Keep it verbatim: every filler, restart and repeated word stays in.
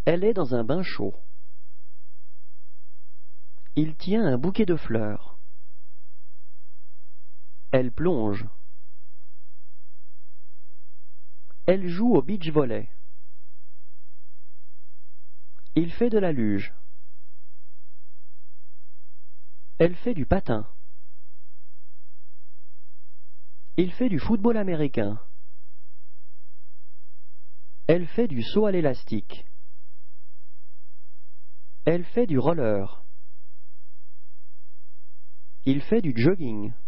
Elle est dans un bain chaud. Il tient un bouquet de fleurs. Elle plonge. Elle joue au beach-volley. Il fait de la luge. Elle fait du patin. Il fait du football américain. Elle fait du saut à l'élastique. Elle fait du roller. Il fait du jogging.